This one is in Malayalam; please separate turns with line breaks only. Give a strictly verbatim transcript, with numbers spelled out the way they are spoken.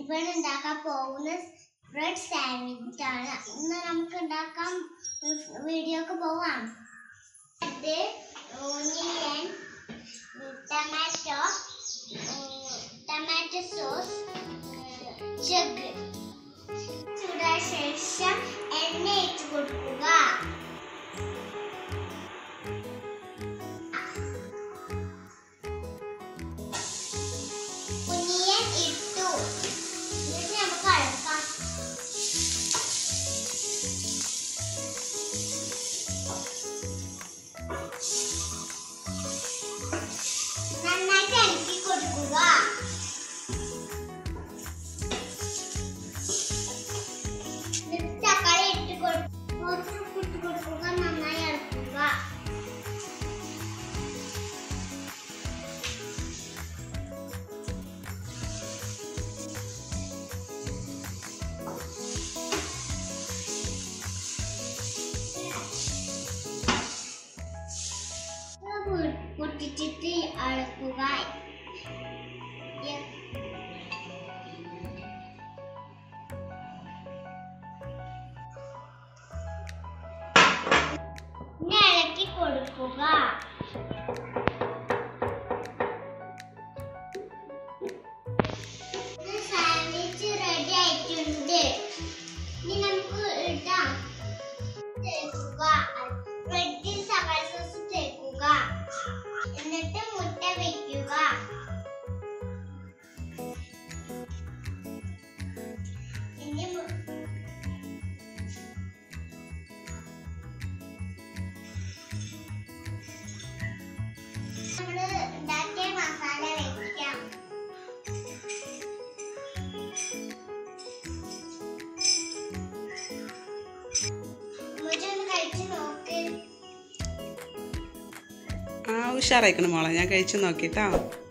ഇവൻ ഉണ്ടാക്കാൻ പോകുന്ന ബ്രെഡ് സാൻഡ്വിച്ച് ആണ്. ഇന്ന് നമുക്ക് ഉണ്ടാക്കാം. വീഡിയോക്ക് പോവാം. ഇത് ഓണിയൻ, ടൊമാറ്റോ, ടൊമാറ്റോ സോസ്, ചഗ് ചൂടായ ശേഷം എണ്ണ ഒഴിച്ച് കൊടുക്കുക. ഓണിയൻ ഇട്ടു. എന്നിട്ട് നമുക്ക് അടക്കാം. നന്നായിട്ട് ഇളക്കി കൊടുക്കുക. തക്കാളി ഇട്ട് ഇട്ട് കൊടുക്കുക. നന്നായി ഇളക്കുക. പൊട്ടിച്ചിട്ട് അളക്കുക. ഇളക്കി കൊടുക്കുക. സാൻഡ്വിച്ച് റെഡി ആയിട്ടുണ്ട്. ഇനി നമുക്ക് ഇടാം. തേക്കുക. ബ്രെഡിൽ സവാള സോസ് തേക്കുക. എന്നിട്ട് മുട്ട വെക്കുക. ഇനി നമ്മള് ഉണ്ടാക്കിയ മസാല വെക്കാം. ഒന്ന് കഴിച്ചു നോക്ക്.
ആ ഉഷാറായിക്കണം മോളെ, ഞാൻ കഴിച്ചു നോക്കിട്ടോ.